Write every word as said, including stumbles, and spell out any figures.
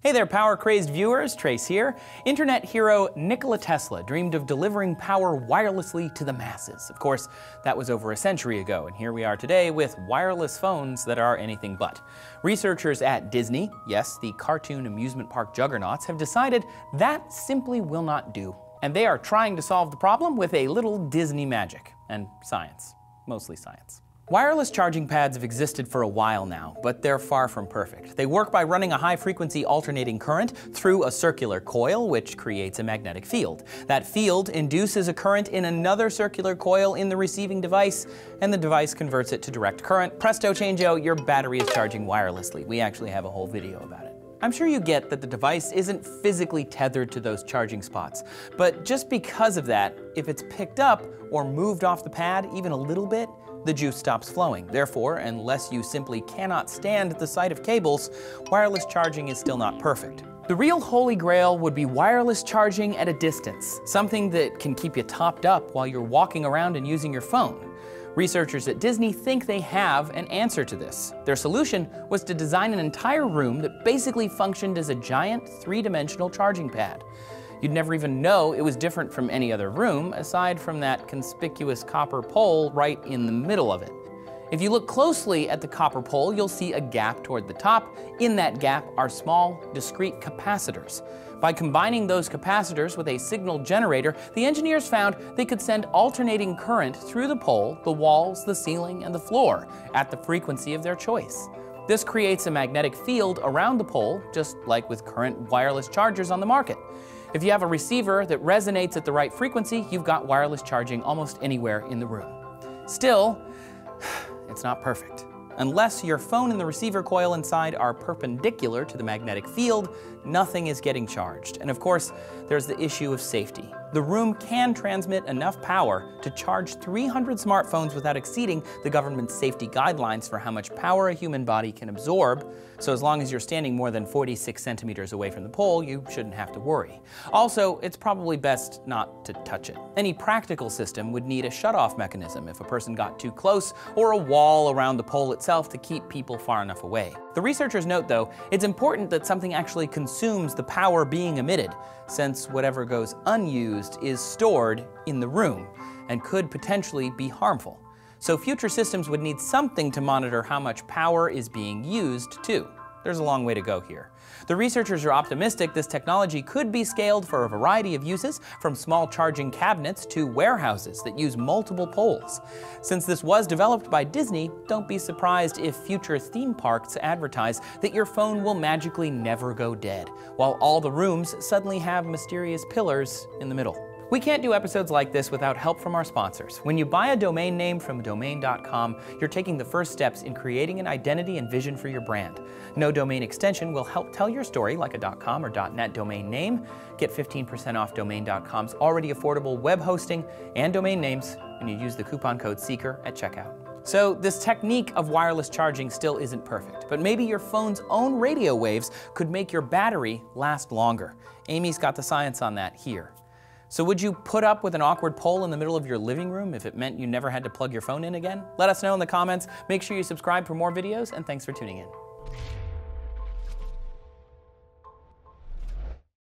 Hey there, power-crazed viewers, Trace here. Internet hero Nikola Tesla dreamed of delivering power wirelessly to the masses. Of course, that was over a century ago, and here we are today with wireless phones that are anything but. Researchers at Disney, yes, the cartoon amusement park juggernauts, have decided that simply will not do. And they are trying to solve the problem with a little Disney magic and science, mostly science. Wireless charging pads have existed for a while now, but they're far from perfect. They work by running a high-frequency alternating current through a circular coil, which creates a magnetic field. That field induces a current in another circular coil in the receiving device, and the device converts it to direct current. Presto changeo, your battery is charging wirelessly. We actually have a whole video about it. I'm sure you get that the device isn't physically tethered to those charging spots, but just because of that, if it's picked up or moved off the pad even a little bit, the juice stops flowing. Therefore, unless you simply cannot stand the sight of cables, wireless charging is still not perfect. The real holy grail would be wireless charging at a distance, something that can keep you topped up while you're walking around and using your phone. Researchers at Disney think they have an answer to this. Their solution was to design an entire room that basically functioned as a giant three-dimensional charging pad. You'd never even know it was different from any other room, aside from that conspicuous copper pole right in the middle of it. If you look closely at the copper pole, you'll see a gap toward the top. In that gap are small, discrete capacitors. By combining those capacitors with a signal generator, the engineers found they could send alternating current through the pole, the walls, the ceiling, and the floor at the frequency of their choice. This creates a magnetic field around the pole, just like with current wireless chargers on the market. If you have a receiver that resonates at the right frequency, you've got wireless charging almost anywhere in the room. Still, it's not perfect. Unless your phone and the receiver coil inside are perpendicular to the magnetic field, nothing is getting charged. And of course, there's the issue of safety. The room can transmit enough power to charge three hundred smartphones without exceeding the government's safety guidelines for how much power a human body can absorb. So as long as you're standing more than forty-six centimeters away from the pole, you shouldn't have to worry. Also, it's probably best not to touch it. Any practical system would need a shutoff mechanism if a person got too close, or a wall around the pole itself to keep people far enough away. The researchers note, though, it's important that something actually consumes the power being emitted, since whatever goes unused is stored in the room and could potentially be harmful. So future systems would need something to monitor how much power is being used, too. There's a long way to go here. The researchers are optimistic this technology could be scaled for a variety of uses, from small charging cabinets to warehouses that use multiple poles. Since this was developed by Disney, don't be surprised if future theme parks advertise that your phone will magically never go dead, while all the rooms suddenly have mysterious pillars in the middle. We can't do episodes like this without help from our sponsors. When you buy a domain name from domain dot com, you're taking the first steps in creating an identity and vision for your brand. No domain extension will help tell your story like a .com or .net domain name. Get fifteen percent off domain dot com's already affordable web hosting and domain names when you use the coupon code SEEKER at checkout. So this technique of wireless charging still isn't perfect, but maybe your phone's own radio waves could make your battery last longer. Amy's got the science on that here. So would you put up with an awkward pole in the middle of your living room if it meant you never had to plug your phone in again? Let us know in the comments. Make sure you subscribe for more videos, and thanks for tuning in.